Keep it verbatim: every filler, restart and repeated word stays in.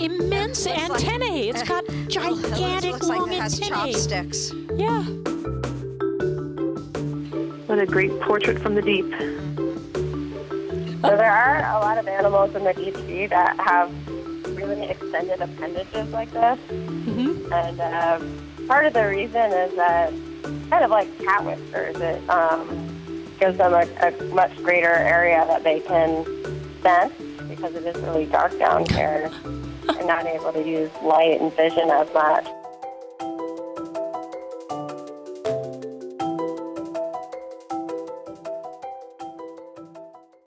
immense It looks antennae. like- It's got gigantic it looks long like it has antennae. chopsticks. Yeah. What a great portrait from the deep. So there are a lot of animals in the deep sea that have really extended appendages like this. Mm-hmm. And uh, part of the reason is that kind of like cat whiskers, it um, gives them a, a much greater area that they can sense because it is really dark down here and not able to use light and vision as much.